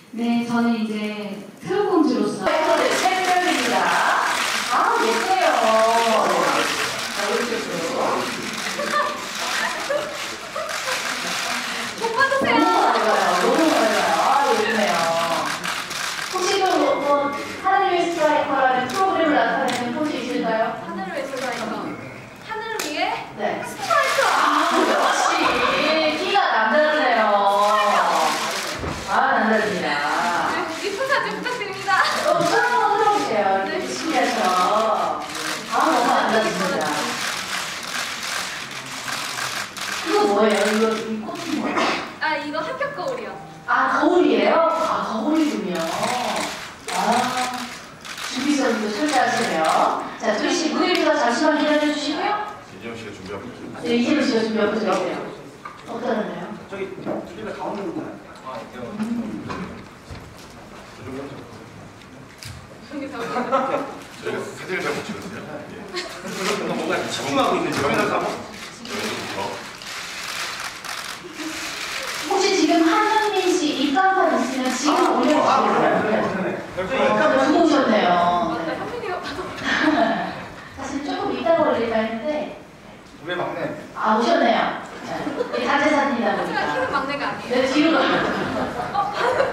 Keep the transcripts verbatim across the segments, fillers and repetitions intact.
네, 저는 이제 트롯공주로서 네, 샘별입니다. 아, 예뻐요. 자, 오른쪽으로. 못 받으세요. 너무 밝아요. 너무 밝아요. 아, 예쁘네요. 혹시 또 뭐, 하늘 위의 스트라이커라는 프로그램을 나타내는 포즈 있을까요? 하늘을 위해 스트라이커. 하늘을 위해 네. 스트라이커. 아, 역시 키가 남다르네요. 아, 남다릅니다. 이쁜 사진 부탁드립니다. 어, 손 한번 들어보세요. 이렇게 신기해서. 아, 너무 남다릅니다. 이거 뭐예요? 이거 이 꽃이 뭐예요? 아, 이거 합격 거울이요. 아, 거울이에요? 아, 거울이군요. 아, 준비선도 철저하시네요. 자, 도희 씨 무대에서 잠시만 기다려 주시고요. 이재용 씨가 준비하고 있어요. 네, 이재용 씨가 준비하고 계세요. 어떠나요? 저기 둘이가 가운데 있나요? 아, 음. 저기 벽에. 저희가 사진을 잘 못 찍었어요. 예. 뭔가 집중하고 있는 카메라 가고. 혹시 지금 한현민 씨 입간판 있으면 지금 올려주세요. 입간판 들어오셨네요. 맞다, 현민이 오빠. 사실 조금 이따가 올릴까 했는데 왜 막내? 아, 오셨네요. 네, 다재산이다 하지만 보니까. 키는 막내가 아니에요. 네, 뒤로 가요.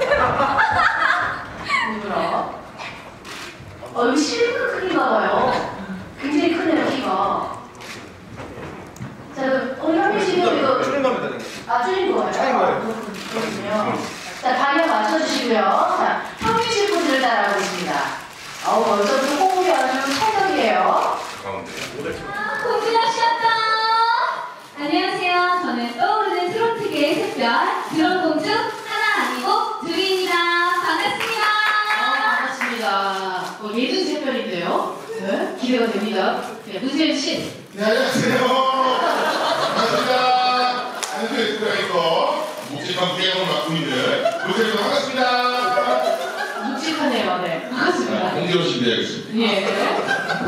일부러. 어, 여기 실크 크기가 봐요. 굉장히 크네요, 키가. 자, 그럼, 어, 현민 씨는 이거. 줄인 겁니다. 아, 줄인 거예요? 줄인 거예요. 아, 그렇군요. 자, 방향 맞춰주시고요. 자, 현민 씨 포즈를 따라하고 있습니다. 어우, 어쩌면 호흡이 아주 찰떡이에요. 가운데. 아, 공주야 쉬었다. 안녕하세요. 저는 떠오르는 트로트계의 샛별 드럼공주 하나 아니고 둘입니다. 반갑습니다. 아, 반갑습니다. 어, 예전 샛별인데요. 네, 기대가 됩니다. 네, 문세윤 씨. 네, 안녕하세요. 반갑습니다. 안녕하세요. 스트라이커 묵직한 부양을 맡고 있는 문세윤 반갑습니다. 묵직하네요. 네, 반갑습니다. 홍지로 준비하겠습니다. 예.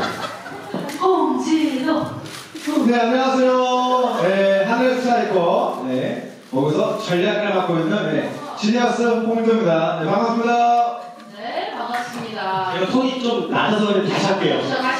홍진호. 네, 안녕하세요. 네, 하늘 스트라이커. 네, 거기서 전략을 맡고 있는 네, 지니어스 홍정입니다. 네, 반갑습니다. 네, 반갑습니다. 제가 톤이 좀 낮아서 다시 할게요. 자, 다시